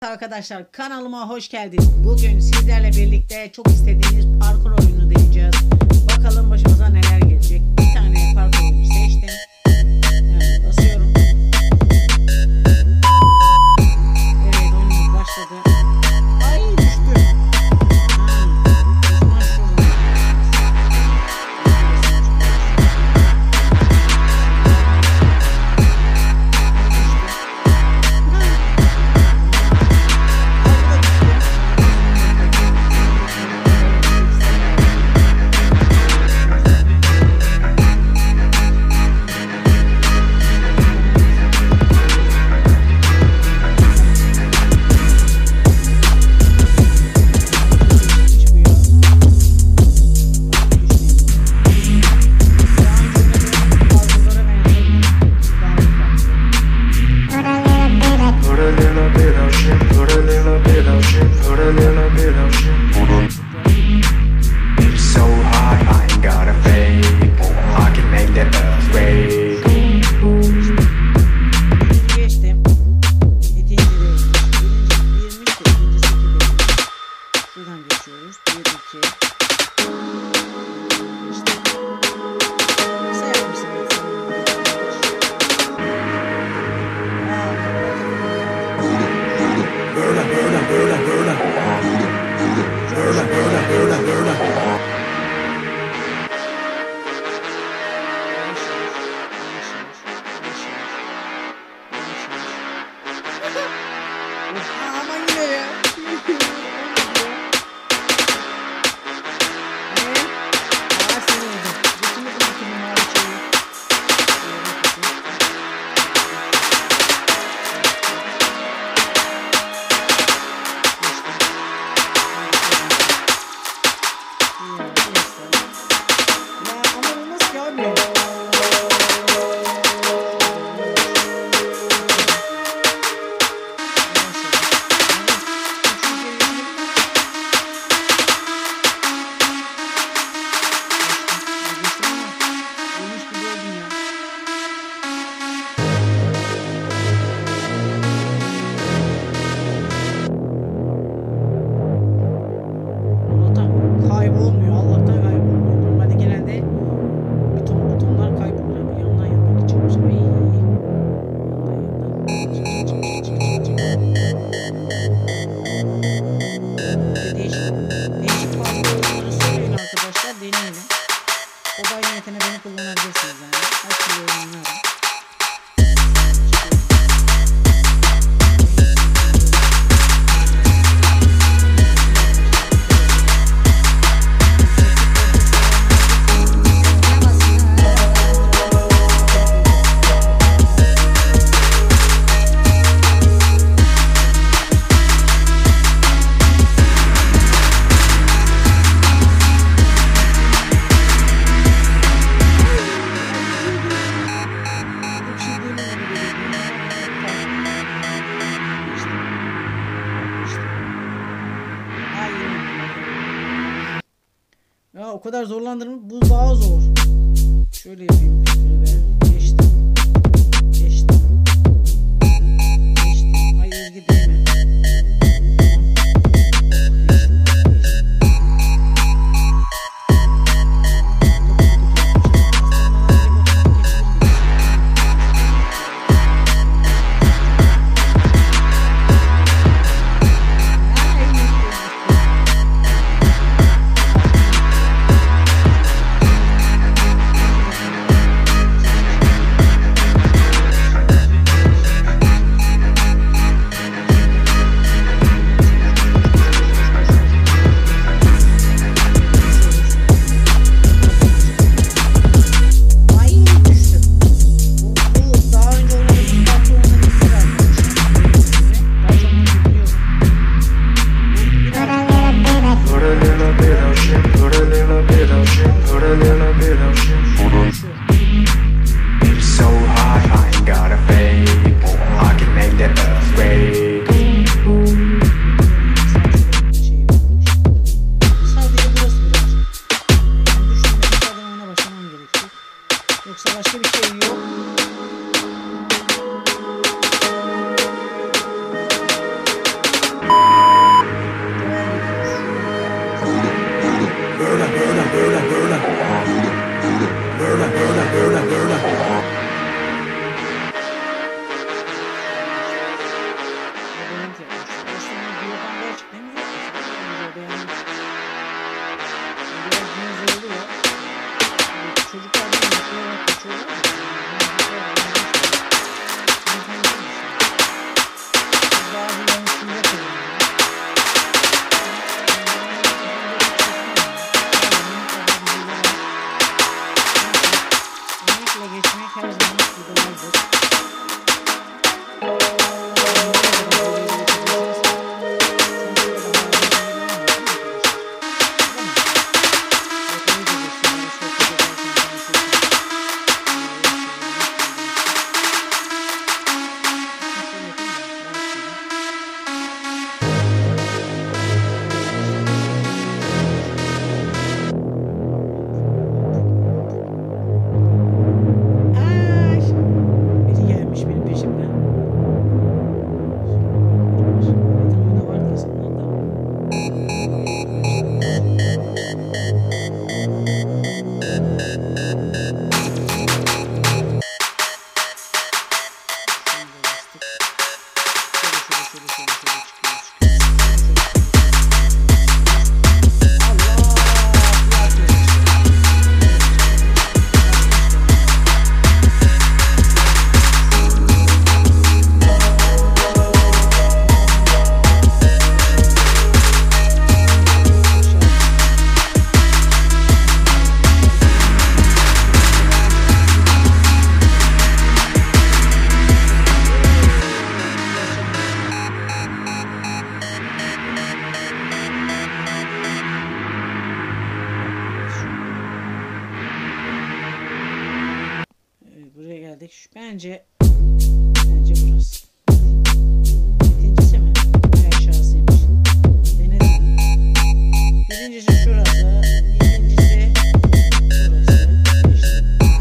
arkadaşlar, kanalıma hoş geldiniz. Bugün sizlerle birlikte çok istediğiniz parkur oyunu deneyeceğiz. Bakalım başımıza neler gelecek. Bir tane parkur oyunu seçtim. Evet, basıyorum. Evet, oyunumuz başladı. Ay düştü. Ya o kadar zorlandırma, bu daha zor. Şöyle yapayım. Şöyle geçtim. Geçtim. Geçtim. Ay Özge değme. Yoksa başka bir şey yok. geçmek her zaman idealdir. Biri gelmiş benim peşimden. Etrafında var diye sandım da. Buraya geldik. Bence burası. İkincisi mi? Bayağı aşağısıymış. Denedim. Birincisi şurası. İkincisi burası. İşte.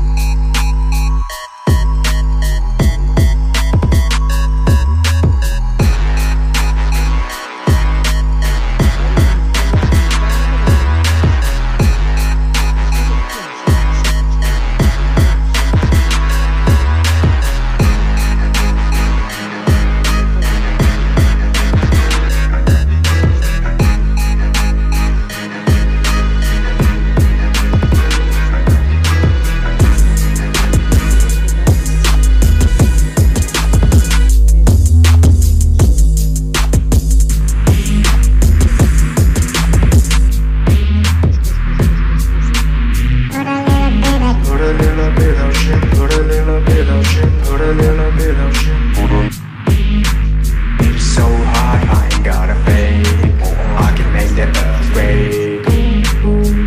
So high, I ain't got a fake. I can make the earth quake.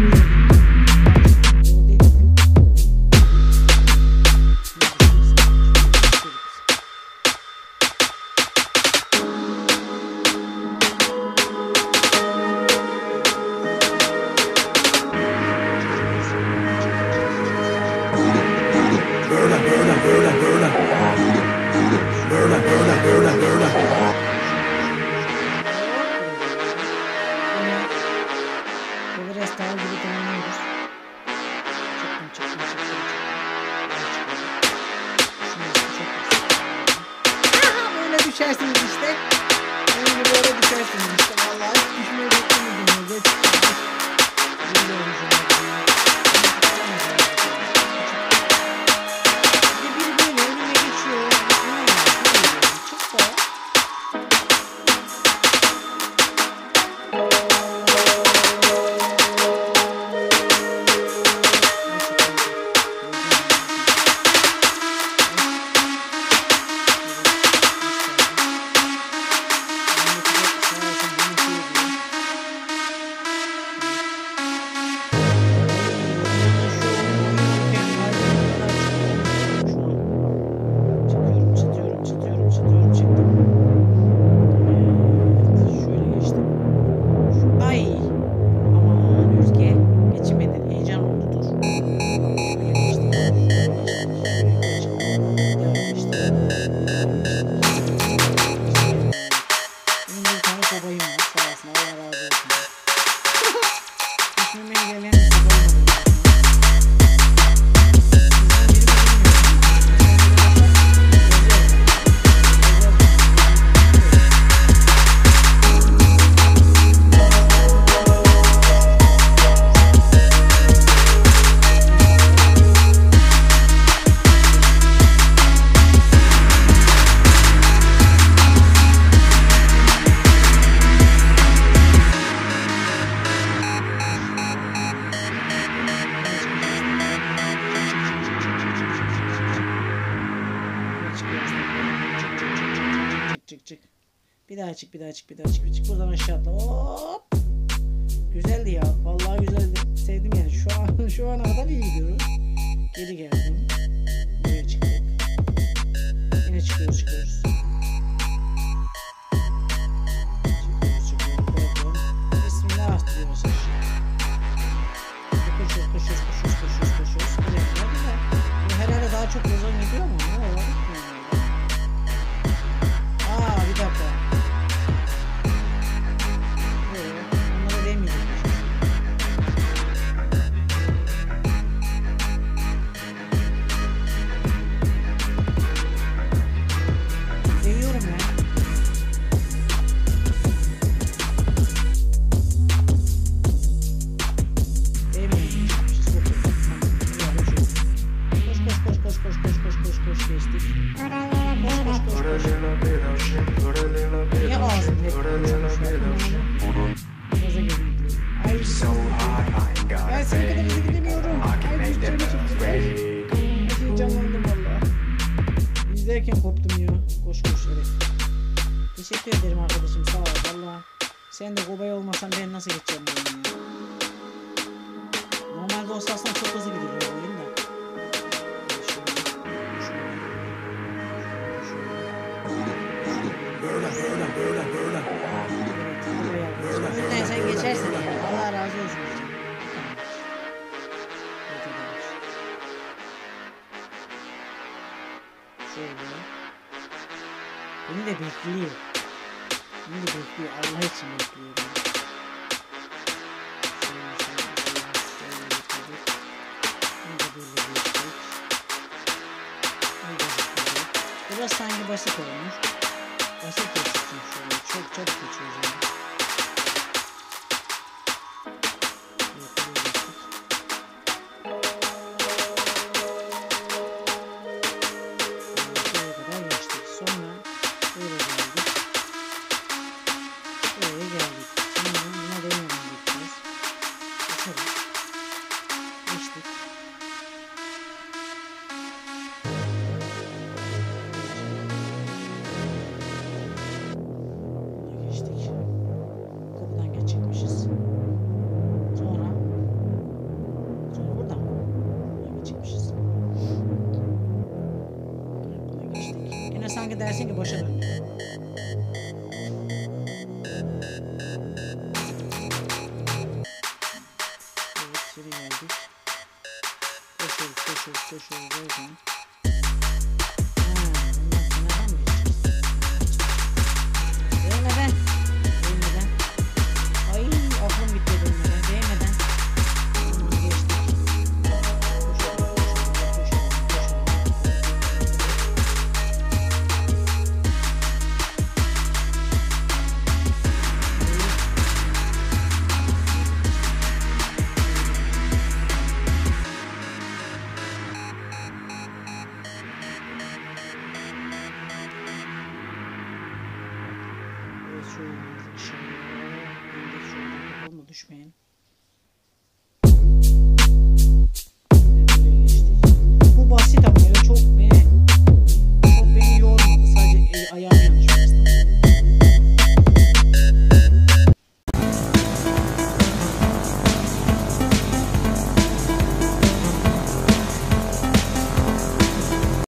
Everest Dağı gibi tamamlıyoruz. Çıktım. Aha, böyle düşersiniz işte. Böyle düşersiniz işte. Vallahi hiç düşmeyi beklemiyordum. Geç. Böyle olmuş. Biri böyle önüme geçiyor. Çok da. Bir daha çık, bir daha çık, bir daha çık, bir çık. Buradan aşağı atla. Hop. Güzeldi ya. Vallahi güzeldi. Sevdim yani. Şu ana kadar iyi gidiyoruz. Geri geldim. Buraya çıktık. Yine çıkıyoruz. Çıkıyoruz. Bismillah diyoruz. Koşuyoruz. Bu herhalde daha çok uzun gidiyor mu? Ne oldu? Bir dakika. Onlara demeyeceğim. Seviyorum ya. Koş geçtik. Niye ağzım hep gaza geldim. Ay So hot, I ain't got ben a seni kadar hızlı fake. gidemiyorum. I can Ay make that düştüğüme earth çıktı. break. Heyecanlandım valla. İzlerken koptum ya. Koş evet. Teşekkür ederim arkadaşım, sağ ol valla. Sen de kobay olmasan ben nasıl geçeceğim bu oyunu ya. Normalde olsa aslında çok hızlı gidiyor bu oyun da. Evet, sen geçersin ya. Allah razı olsun. Şöyle. Beni de bekliyor. Allah için bekliyor. Biraz sanki basit olmuş. Basit geçtim şöyle. Çok geçiyoruz yani. Kapıdan geçecekmişiz. Sonra buradan geçecekmişiz. Buna geçtik. Yine sanki dersin ki boşa dön. Evet, geri geldik. Koşuyoruz. Düşmeyin.